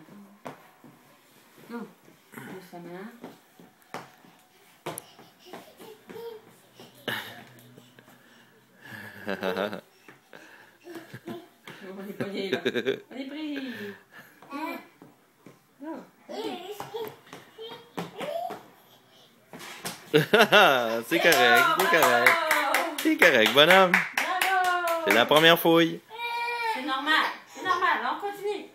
Non. Pose sa main. On est pogné là. On est pris. Non. C'est correct, c'est correct. C'est correct, bonhomme. Bravo! C'est la première fouille. C'est normal, on continue.